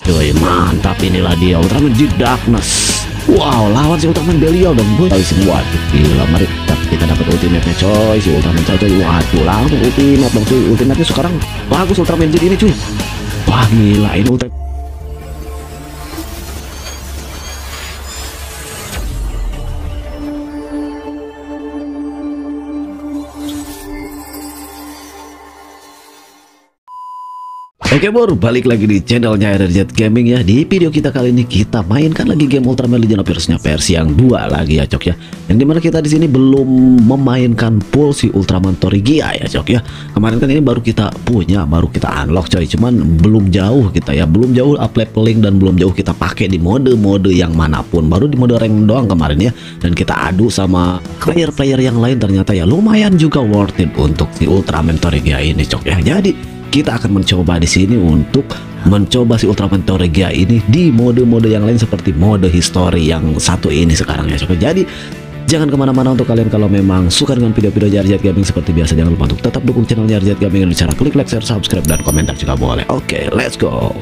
Coy, mantap, inilah dia Ultraman Jin Darkness. Wow, lawan si Ultraman Belial dong boy. Waduh, gila, mari kita dapat ultimate-nya coy. Si Ultraman coy, waduh, langsung ultimate dong cuy. Ultimate-nya sekarang bagus Ultraman Jin ini cuy. Wah gila, ini ultimate. Oke bro, balik lagi di channelnya RRZ Gaming ya. Di video kita kali ini kita mainkan lagi game Ultraman Legend of Heroes-nya versi yang 2 lagi ya cok ya. Yang dimana kita di sini belum memainkan full si Ultraman Torigia ya cok ya. Kemarin kan ini baru kita punya, baru kita unlock coy. Cuman belum jauh kita ya, belum jauh up leveling dan belum jauh kita pakai di mode-mode yang manapun. Baru di mode rank doang kemarin ya. Dan kita adu sama player-player yang lain, ternyata ya lumayan juga worth it untuk si Ultraman Torigia ini cok ya. Jadi kita akan mencoba di sini untuk mencoba si Ultraman Torigia ini di mode-mode yang lain seperti mode history yang satu ini sekarang ya coba. Jadi jangan kemana-mana untuk kalian kalau memang suka dengan video-video RRZ Gaming seperti biasa, jangan lupa untuk tetap dukung channelnya RRZ Gaming dengan cara klik like, share, subscribe, dan komentar juga boleh. Oke, let's go.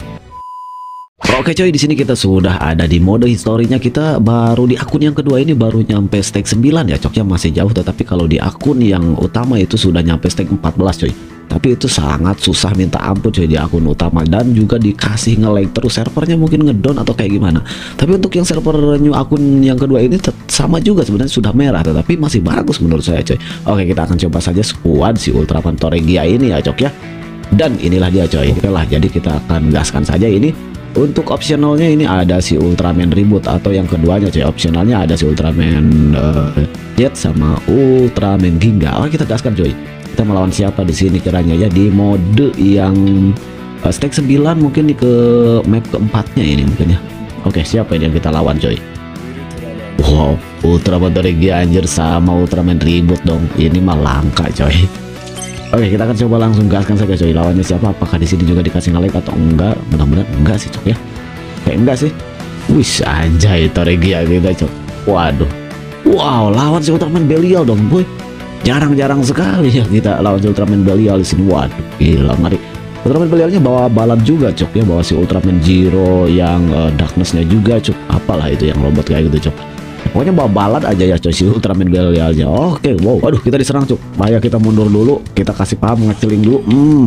Oke coy, di sini kita sudah ada di mode historinya. Kita baru di akun yang kedua ini baru nyampe stake 9 ya coknya, masih jauh. Tetapi kalau di akun yang utama itu sudah nyampe stake 14 coy. Tapi itu sangat susah minta ampun coy di akun utama, dan juga dikasih nge-lag terus, servernya mungkin ngedown atau kayak gimana. Tapi untuk yang server new akun yang kedua ini sama juga sebenarnya, sudah merah tetapi masih bagus menurut saya coy. Oke, kita akan coba saja squad si Ultraman Torigia ini ya cok ya. Dan inilah dia coy. Oke lah, jadi kita akan gaskan saja ini. Untuk opsionalnya ini ada si Ultraman Reboot atau yang keduanya coy. Opsionalnya ada si Ultraman Jet sama Ultraman Ginga. Oke, kita gaskan coy. Kita melawan siapa di sini kiranya ya, di mode yang stake 9 mungkin, di ke map keempatnya ini mungkin ya. Oke, siapa ini yang kita lawan coy? Wow, Ultraman Torigia anjir sama Ultraman Reboot dong. Ini mah langka coy. Oke, kita akan coba langsung gaskan saja coy. Lawannya siapa? Apakah di sini juga dikasih nge-lag atau enggak? Mudah-mudahan enggak sih cok ya. Kayak enggak sih. Wih, anjay Torigia kita cok. Waduh. Wow, lawan si Ultraman Belial dong boy. Jarang-jarang sekali ya kita lawan si Ultraman Belial di sini. Waduh, gila, mari. Ultraman Belialnya bawa balad juga cok ya, bawa si Ultraman Zero yang darkness-nya juga cok. Apalah itu yang robot kayak gitu cok. Pokoknya bawa balad aja ya coy si Ultraman Belialnya. Oke, wow. Waduh, kita diserang cok. Bahaya, kita mundur dulu. Kita kasih paham ngeceling dulu.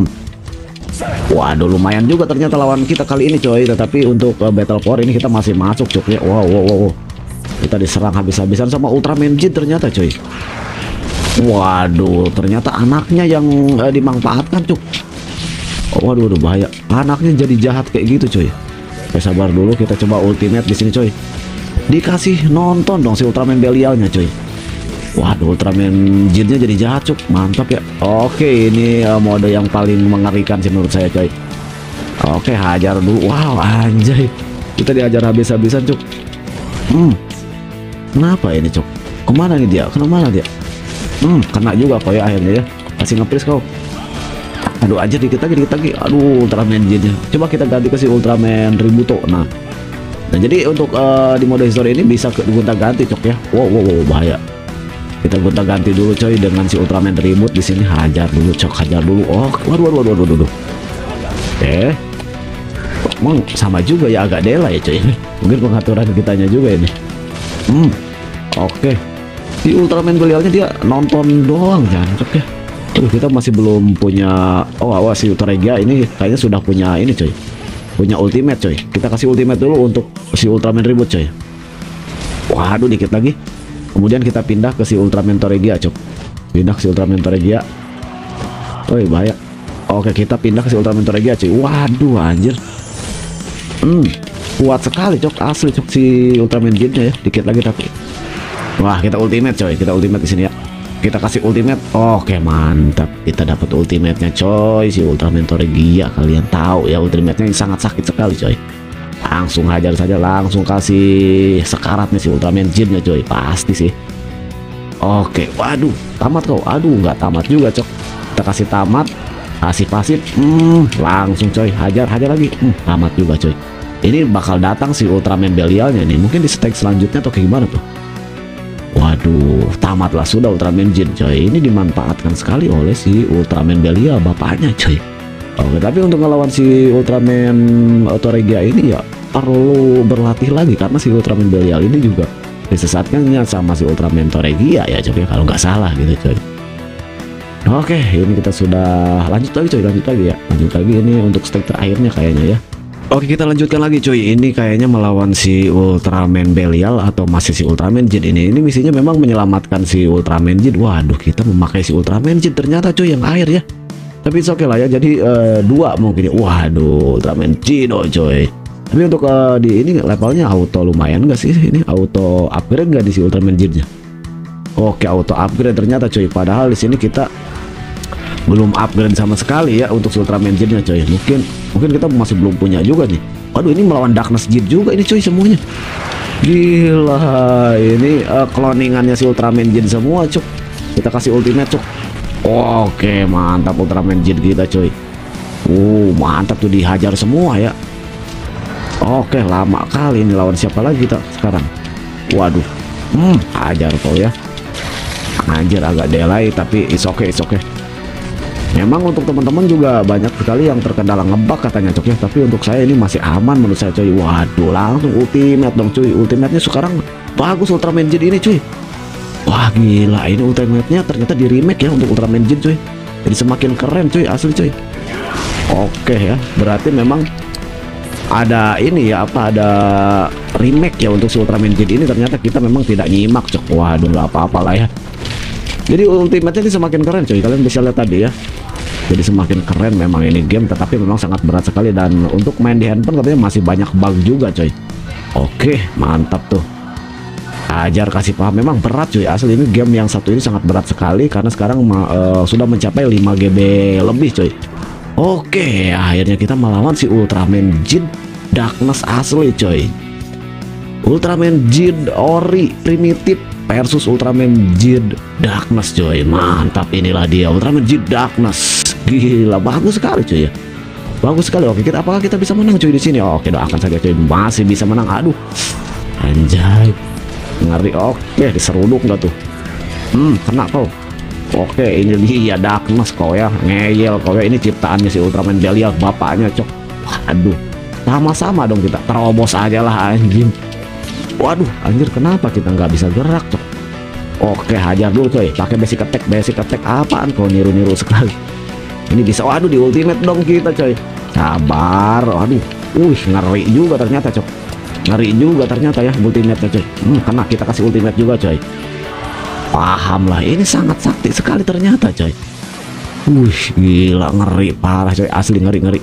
Waduh, lumayan juga ternyata lawan kita kali ini coy. Tetapi untuk battle core ini kita masih masuk cok ya. Wow. Kita diserang habis-habisan sama Ultraman Jin ternyata coy. Waduh, ternyata anaknya yang dimanfaatkan cuk. Waduh, bahaya. Anaknya jadi jahat kayak gitu coy. Oke, sabar dulu, kita coba ultimate di sini coy. Dikasih nonton dong si Ultraman Belialnya coy. Waduh, Ultraman Jinnya jadi jahat cuk. Mantap ya. Oke, ini mode yang paling mengerikan sih menurut saya coy. Oke, hajar dulu. Wow, anjay. Kita diajar habis-habisan cuk. Kenapa ini cuk? Kemana nih dia? Kemana dia? Kena juga kok ya akhirnya ya. Kasih nge-freeze kau. Aduh, anjir, dikit lagi. Aduh, Ultraman Jinnya. Coba kita ganti ke si Ultraman Reboot. Nah, jadi untuk di mode history ini bisa gonta-ganti cok ya. Wow, bahaya. Kita gonta-ganti dulu coy dengan si Ultraman Reboot di sini. Hajar dulu cok, hajar dulu. Oh, waduh. Oke. Emang sama juga ya, agak dela ya coy. Mungkin pengaturan kitanya juga ini. Oke. Si Ultraman Belialnya dia nonton doang jancok ya. Aduh, kita masih belum punya. Si Torigia ini kayaknya sudah punya ini coy. Punya ultimate coy. Kita kasih ultimate dulu untuk si Ultraman Reboot coy. Waduh, dikit lagi. Kemudian kita pindah ke si Ultraman Torigia cok. Pindah ke si Ultraman Torigia. Woi, bahaya. Oke, kita pindah ke si Ultraman Torigia coy. Waduh, anjir. Kuat sekali cok, asli cok si Ultraman Jinnya ya. Dikit lagi tapi. Wah, kita ultimate coy. Kita ultimate di sini ya. Kita kasih ultimate. Oke, mantap. Kita dapat ultimate-nya coy. Si Ultraman Torigia, kalian tahu ya ultimate-nya ini sangat sakit sekali coy. Langsung hajar saja, langsung kasih sekaratnya si Ultraman Jinnya coy. Pasti sih. Oke, waduh, tamat kau. Aduh, nggak tamat juga cok. Kita kasih tamat, kasih pasif. Langsung coy, hajar lagi. Tamat juga coy. Ini bakal datang si Ultraman Belialnya nih. Mungkin di stake selanjutnya atau kayak gimana tuh. Waduh, tamatlah sudah Ultraman Jin coy. Ini dimanfaatkan sekali oleh si Ultraman Belial bapaknya coy. Oke, tapi untuk ngelawan si Ultraman Toregia ini ya perlu berlatih lagi, karena si Ultraman Belial ini juga disesatkannya sama si Ultraman Toregia ya coy, kalau nggak salah gitu coy. Oke, ini kita sudah lanjut lagi coy, lanjut lagi ini untuk stage terakhirnya kayaknya ya. Oke, kita lanjutkan lagi coy. Ini kayaknya melawan si Ultraman Belial atau masih si Ultraman Jin ini. Ini misinya memang menyelamatkan si Ultraman Jin. Waduh, kita memakai si Ultraman Jin ternyata coy yang air ya. Tapi oke lah ya, jadi dua mungkin. Waduh, Ultraman Jino coy. Tapi untuk di ini levelnya auto lumayan nggak sih? Ini auto upgrade nggak di si Ultraman Jinnya? Oke, auto upgrade ternyata coy. Padahal di sini kita belum upgrade sama sekali ya untuk si Ultraman Jinnya coy. Mungkin kita masih belum punya juga nih. Waduh, ini melawan Darkness Jin juga ini coy semuanya. Gila, ini cloningannya si Ultraman Jin semua cuk. Kita kasih ultimate cuk. Oke, mantap Ultraman Jin kita coy. Mantap tuh, dihajar semua ya. Oke, lama kali ini lawan siapa lagi kita sekarang. Waduh, hajar kau ya. Anjir, agak delay tapi it's okay. Memang untuk teman-teman juga banyak sekali yang terkendala ngebug katanya cok ya. Tapi untuk saya ini masih aman menurut saya coy. Waduh, langsung ultimate dong cuy. Ultimate-nya sekarang bagus Ultraman Jin ini cuy. Wah gila, ini ultimate-nya ternyata di remake ya untuk Ultraman Jin cuy. Jadi semakin keren cuy, asli cuy. Oke ya, berarti memang ada ini ya, ada remake ya untuk si Ultraman Jin ini. Ternyata kita memang tidak nyimak cok. Waduh, nggak apa-apa lah ya. Jadi ultimate-nya ini semakin keren cuy. Kalian bisa lihat tadi ya. Jadi semakin keren memang ini game, tetapi memang sangat berat sekali. Dan untuk main di handphone katanya masih banyak bug juga coy. Oke, mantap tuh. Ajar kasih paham, memang berat cuy, asli ini game yang satu ini sangat berat sekali karena sekarang sudah mencapai 5 GB lebih coy. Oke, akhirnya kita melawan si Ultraman Jin Darkness asli coy. Ultraman Jin Ori primitif versus Ultraman Jin Darkness coy. Mantap, inilah dia Ultraman Jin Darkness. Gila, bagus sekali cuy ya. Bagus sekali. Oke, apakah kita bisa menang cuy di sini? Oke, doakan saja cuy, masih bisa menang. Aduh. Anjay. Ngeri. Oke, diseruduk nggak tuh? Kena kau. Oke, ini dia Darkness kau ya, ngeyel kau ya. Ini ciptaannya si Ultraman Belial, bapaknya cok. Waduh, sama-sama dong kita, terobos aja lah anjing. Waduh, anjir, kenapa kita nggak bisa gerak cok? Oke, hajar dulu coy, pakai basic attack apaan kau, niru-niru sekali. Ini bisa, waduh, di ultimate dong kita coy. Sabar, waduh, ngeri juga ternyata cok. Ngeri juga ternyata ya ultimate-nya coy. Kena, kita kasih ultimate juga coy. Paham lah, ini sangat sakti sekali ternyata coy. Gila, ngeri parah coy, asli ngeri.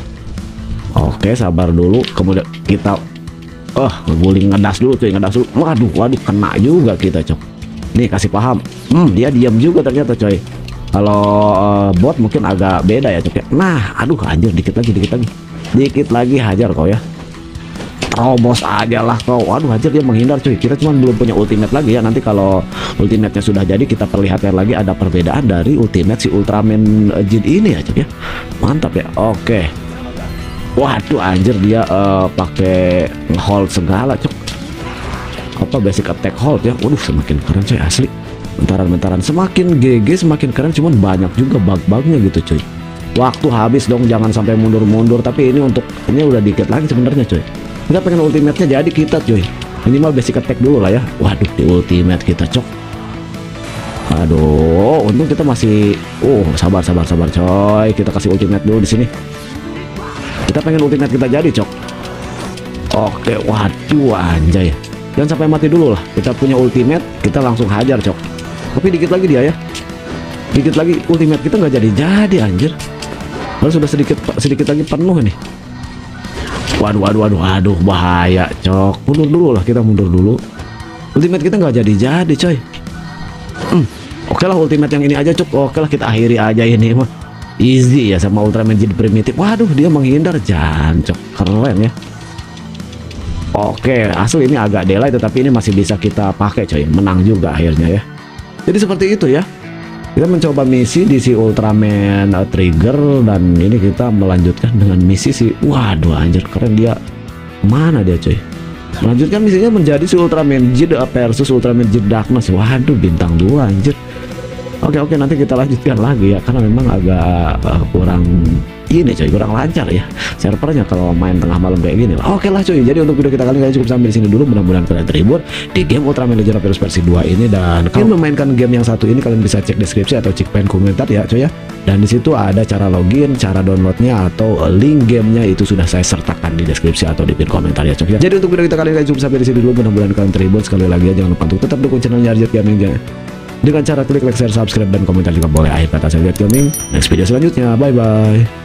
Oke, sabar dulu, kemudian kita ngeguling, ngedas dulu coy, waduh, kena juga kita cok. Nih, kasih paham. Dia diam juga ternyata coy. Kalau bot mungkin agak beda ya cok ya. Nah, aduh, anjir, dikit lagi hajar kau ya. Robos aja lah kau. Waduh, hajar, dia menghindar cuy. Kita cuma belum punya ultimate lagi ya. Nanti kalau ultimate-nya sudah jadi, kita perlihatkan lagi ada perbedaan dari ultimate si Ultraman Jin ini ya cok ya. Mantap ya. Oke. Waduh, anjir, dia pakai hold segala cok. Apa basic attack hold ya. Waduh, semakin keren coy, asli. Bentaran semakin GG semakin keren, cuman banyak juga bug-bugnya gitu cuy. Waktu habis dong, jangan sampai mundur-mundur. Tapi ini udah dikit lagi sebenarnya coy. Kita pengen ultimate-nya jadi kita cuy, minimal basic attack dulu lah ya. Waduh, di ultimate kita cok. Aduh, untung kita masih sabar coy. Kita kasih ultimate dulu di sini. Kita pengen ultimate kita jadi cok. Oke, waduh, anjay, jangan sampai mati dulu lah. Kita punya ultimate, kita langsung hajar cok. Tapi dikit lagi dia ya, dikit lagi ultimate kita nggak jadi anjir. Lalu sudah sedikit lagi penuh nih. Waduh, bahaya cok. Mundur dulu lah, kita mundur dulu. Ultimate kita nggak jadi coy. Oke lah, ultimate yang ini aja cok. Oke lah, kita akhiri aja ini mah. Easy ya sama Ultraman Jin primitif. Waduh, dia menghindar, jancok, keren ya. Oke, asli ini agak delay, tetapi ini masih bisa kita pakai coy. Menang juga akhirnya ya. Jadi seperti itu ya. Kita mencoba misi di si Ultraman Trigger, dan ini kita melanjutkan dengan misi si, waduh anjir, keren dia. Mana dia coy? Melanjutkan misinya menjadi si Ultraman Jin versus Ultraman Jin Darkness. Waduh, bintang 2 anjir. Oke, nanti kita lanjutkan lagi ya, karena memang agak kurang ini coy, kurang lancar ya servernya kalau main tengah malam kayak gini lah. Oke lah coy, jadi untuk video kita kali ini cukup sampai di sini dulu. Mudah-mudahan kalian terhibur di game Ultraman Legend of Heroes versi 2 ini, dan kalau memainkan game yang satu ini kalian bisa cek deskripsi atau cek pen komentar ya coy ya. Dan di situ ada cara login, cara downloadnya, atau link gamenya itu sudah saya sertakan di deskripsi atau di pin komentar ya coy ya. Jadi untuk video kita kali ini cukup sampai di sini dulu. Mudah-mudahan kalian terhibur. Sekali lagi ya, jangan lupa untuk tetap dukung channelnya RZ Gaming dengan cara klik like, share, subscribe, dan komentar juga boleh. Akhir kata saya RZ Gaming, next video selanjutnya, bye bye.